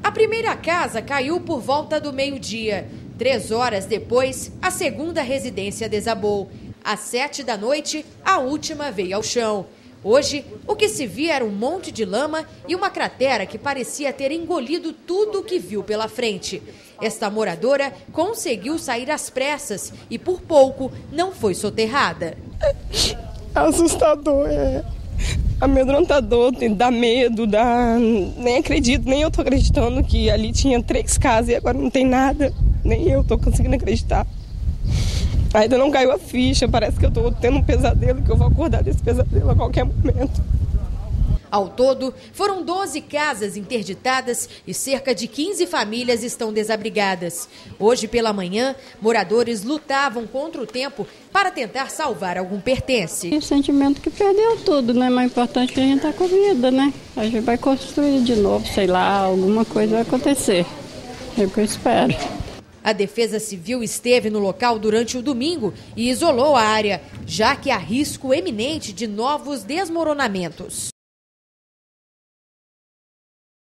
A primeira casa caiu por volta do meio-dia. 3 horas depois, a segunda residência desabou. Às 7 da noite, a última veio ao chão. Hoje, o que se via era um monte de lama e uma cratera que parecia ter engolido tudo o que viu pela frente. Esta moradora conseguiu sair às pressas e, por pouco, não foi soterrada. Assustador, amedrontador, dá medo, nem acredito, nem eu estou acreditando que ali tinha 3 casas e agora não tem nada. Nem eu estou conseguindo acreditar. Ainda não caiu a ficha, parece que eu estou tendo um pesadelo, que eu vou acordar desse pesadelo a qualquer momento. Ao todo, foram 12 casas interditadas e cerca de 15 famílias estão desabrigadas. Hoje pela manhã, moradores lutavam contra o tempo para tentar salvar algum pertence. O sentimento que perdeu tudo, né? Mas o importante é que a gente está com vida, né? A gente vai construir de novo, sei lá, alguma coisa vai acontecer. É o que eu espero. A Defesa Civil esteve no local durante o domingo e isolou a área, já que há risco eminente de novos desmoronamentos.